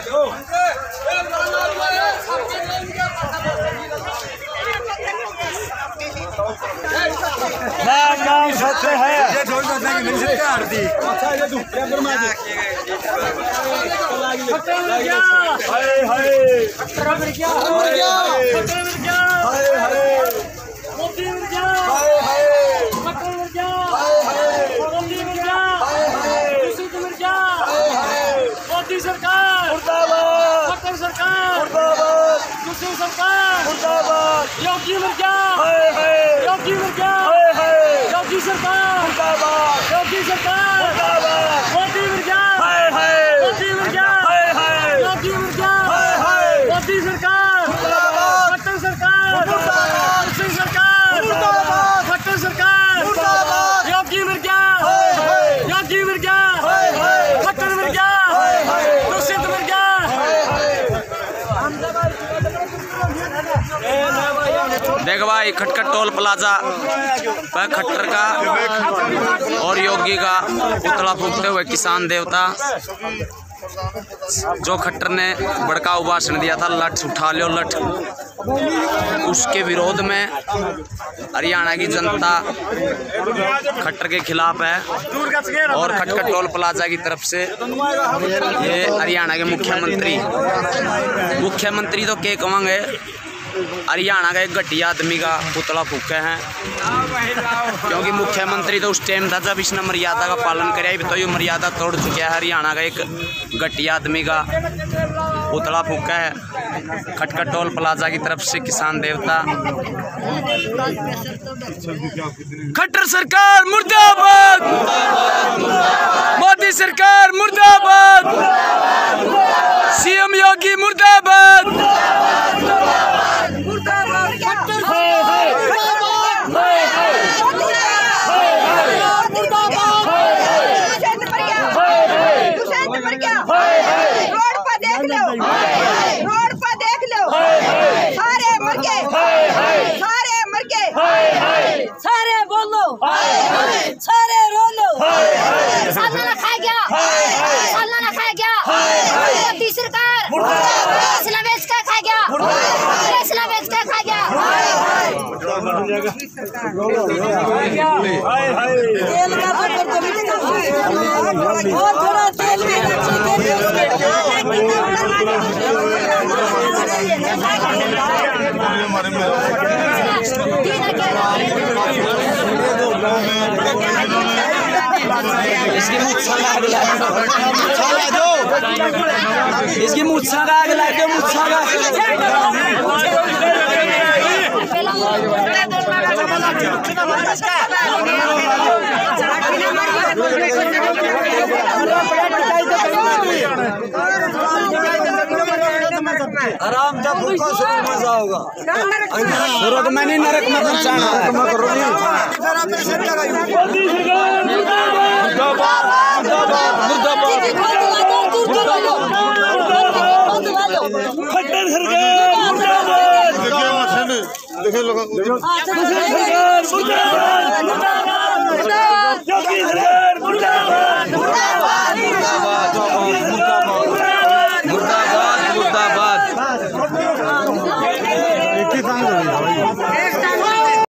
नाम सत्य है ये छोड़ दो कि नहीं से काट दी। अच्छा ये तू कैमरा में हाय हाय मर गया हाय हाय मोदी मर गया हाय हाय मक्का मर गया हाय हाय मोदी मर गया हाय हाय दूसरी मर गया हाय हाय मोदी सरकार मुर्दाबाद मक्का सरकार मुर्दाबाद दूसरी सरकार मुर्दाबाद योगी मर गया हाय हाय योगी मर गया हाय हाय योगी सरकार मुर्दाबाद योगी सरकार मुर्दाबाद मोदी मर गया हाय हाय मोदी मर गया हाय हाय योगी मर गया हाय हाय मोदी सरकार मुर्दाबाद मक्का सरकार मुर्दाबाद दूसरी सरकार मुर्दाबाद मक्का सरकार मुर्दाबाद योगी मर गया हाय हाय योगी मर गया हाय हाय मक्का मर गया हाय हाय दूसरी मर गया हाय हाय। देख भाई खटखट टोल प्लाजा पर खट्टर का और योगी का पुतला फूंकते हुए किसान देवता जो खट्टर ने भड़काऊ भाषण दिया था लठ उठा लो लठ, उसके विरोध में हरियाणा की जनता खट्टर के खिलाफ है। और खटखट टोल प्लाजा की तरफ से ये हरियाणा के मुख्यमंत्री तो के कहेंगे, हरियाणा का एक घटिया आदमी का पुतला फूके हैं, क्योंकि मुख्यमंत्री तो उस टाइम था जब इसने मर्यादा का पालन कराया, तो ये मर्यादा तोड़ चुका है। हरियाणा का एक घटिया आदमी का पुतला फूका है खटखट टोल प्लाजा की तरफ से किसान देवता। खट्टर सरकार मुर्दाबाद, मोदी सरकार मुर्दाबाद, सीएम योगी मुर्दाबाद। रोड पर देख लो सारे मर गए, सारे मर गए, सारे बोलो, सारे रो लो। सालना खा गया, सालना खा गया, मोदी सरकार फैसला बेच के खा गया, फैसला बेच के खा गया। इसकी मुच्छा का आग लग गया, मुच्छा का आराम जब भूखा से मजा होगा। स्वर्ग में नहीं नरक में पहुंचाना है। देखिए लोग